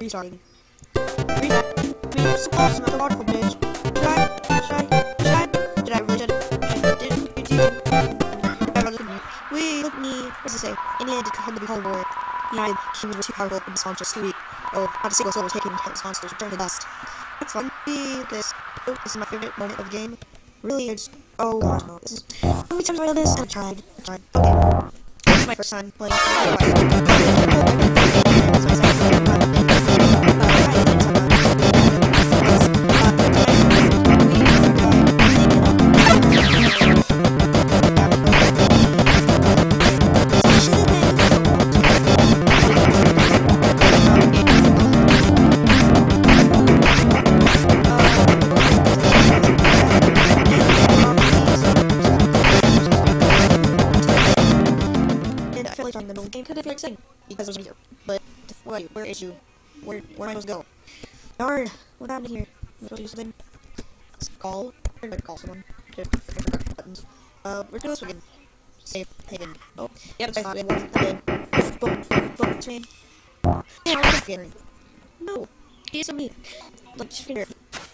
restarting. Read that. I mean, so awesome at the waterfall bridge. Did I really did we look me, what does it say? In the end, it could hardly be called war. United Kingdom were too powerful and response just too weak. Oh, not a single soul was taken, countless monsters returned to dust. That's fun. This is my favorite moment of the game. Really, it's, oh gosh, no, this is, how many times have I done this? I tried. Okay. This is my first time playing. The game could have been exciting because there's easier. But where is you? Where am I supposed to go? Darn! What happened here? I'm supposed to do something. Call. I'm gonna call someone. Buttons. We're doing this again. Save. Haven. Oh, yeah, that's what I thought. It wasn't. Boom. Train. Yeah, I'm scared. No. He's so mean. Like, just figure.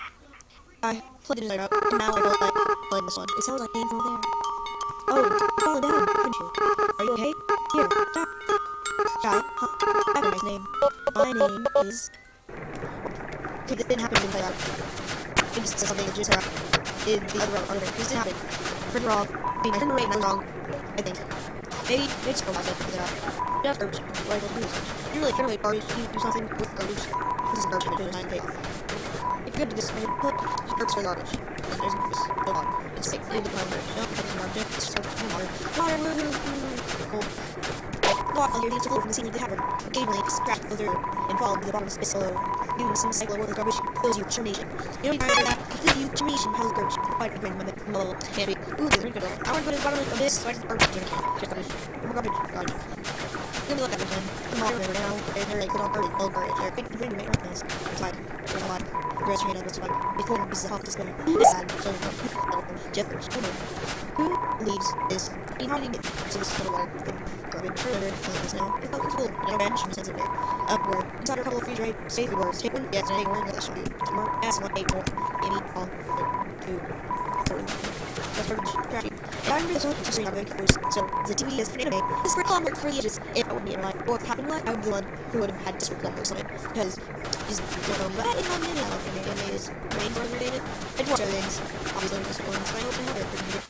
I plugged it in out, and now I feel like playing this one. It sounds like painful there. Oh, falling down, couldn't you? Are you okay? Here, stop. Shy, I have a nice name. My name is... Okay, this didn't happen in Play Out. It just said something that just happened in the other argument. This didn't happen. Pretty wrong. I mean, I didn't rate and I was wrong. I think. Maybe it's for myself to figure it out. Just garbage. What are you supposed to do? You're really garbage. You do something with garbage. This is garbage. It's not fail. If you're good to this, you put herbs for garbage. And there's this. Hold on. It's safe. You look around there. Don't put some garbage. It's so water. Water. Cool. Water here needs to flow from the ceiling of the cavern. Occasionally, scratch will filter and fall to the bottom of space below. You and some cycle worth of garbage fills you with determination. You don't need to that. It fills you with determination. How's garbage? Fight for the brain moment. From a little candy. Ooh, there's a good one. I want to go to the bottom of this so I can garbage. Just garbage. More garbage. Garbage. Let me look at this one. Tomorrow, right now, they're like, put on garbage. Oh, garbage. They're big, big, big, nice. It's like, there's a lot. Gross your hand on this one. Before this is a hawk display. This side, so Jeff, who leaves this? I mean, how did he get to this little wall? Garbage. Further, this now. It felt cool. No bench, in the sense of there. Upward. Inside a couple of free trade. Save the words. Take one. Yes, take one. That should be. Tomorrow. Ask one. 8 more. Maybe all. 2. 40. That's garbage. Trashy. If I remember this one, just so you have very so the TV is for anime. This is for homework for the ages. If I wouldn't be in life, or if it happened in life, I would be the one who would have had to homework on it. Because just don't know, but it's not anime. I love anime. Is main part related. I watch other things. Obviously, this one, so I hope I have it.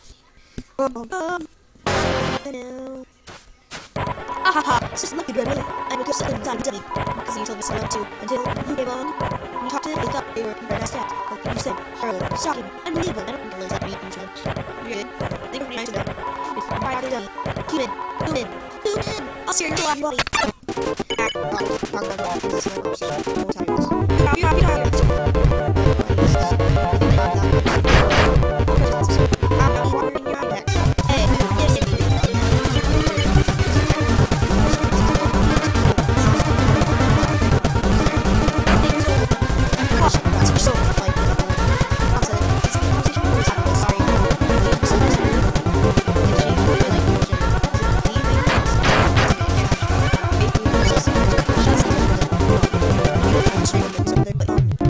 Hello. Ahaha, it's just lucky, brother. I would go something inside the dummy. Because you told me so up too. Until you came on. When you talked to them, they thought they were very nice cats. Like you said, earlier. Shocking. Unbelievable. I don't think really like me to them. You're good. They were pretty nice to them. Why are they dummy? Tune in. I'll steer your whole body. But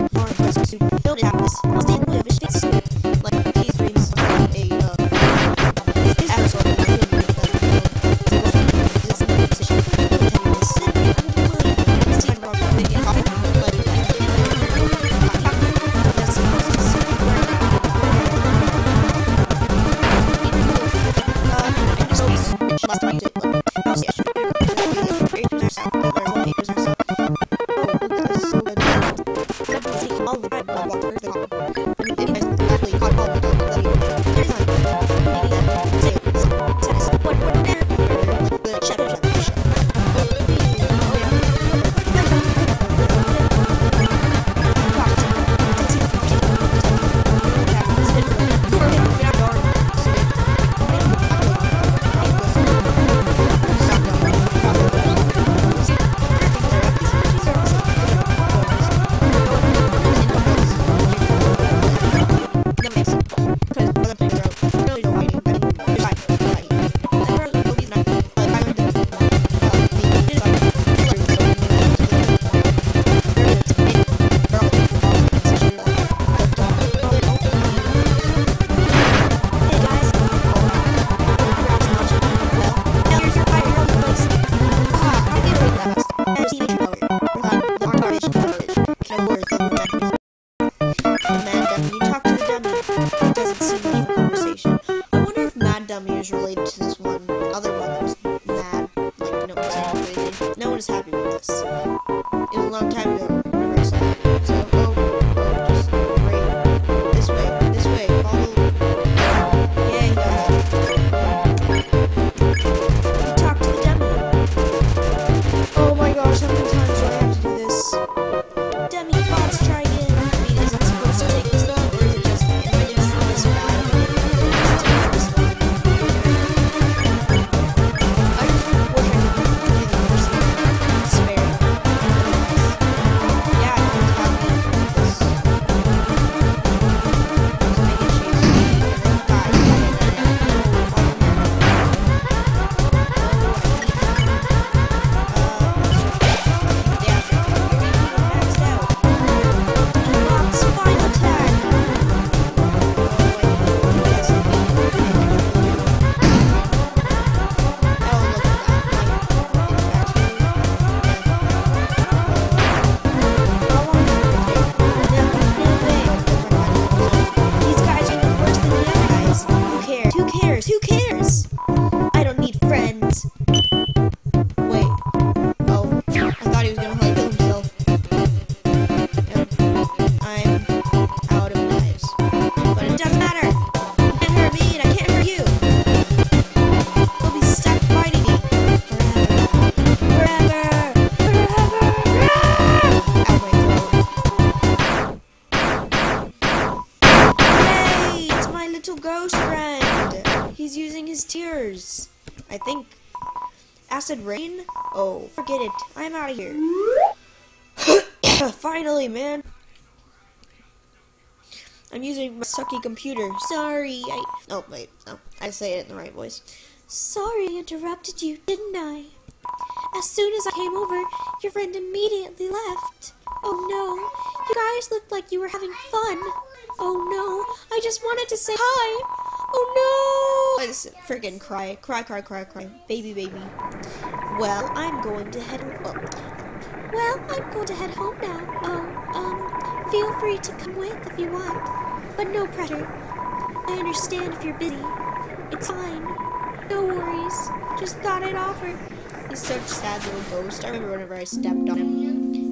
one is happy with this. It was a long time ago. Whenever I saw it. So, just great. This way, follow. Yeah, you got it. Talk to the dummy. Oh my gosh, how many times do I have to do this? Dummy bots, try again. I mean, is it supposed to take this long, or is it just, am I just this bad? This long. I just wish I could do the first one. Spare. Yeah, I don't have to do this. Just make it chase me. Die. Who cares? I don't need friends. Wait. Oh, I thought he was gonna kill himself. I'm out of knives. But it doesn't matter. You can't hurt me and I can't hurt you. We'll be stuck fighting me. Forever. Out my throat. Yay! It's my little ghost friend. He's using his tears. I think. Acid rain? Oh, forget it. I'm out of here. Finally, man. I'm using my sucky computer. Sorry, oh, wait. No, I say it in the right voice. Sorry I interrupted you, didn't I? As soon as I came over, your friend immediately left. Oh no, you guys looked like you were having fun. Oh no, I just wanted to say hi. Oh no! I just friggin' cry. Cry. Baby. Well, I'm going to head home now. Oh, feel free to come with if you want. But no pressure. I understand if you're busy. It's fine. No worries. Just thought I'd offer. He's such a sad little ghost. I remember whenever I stepped on him.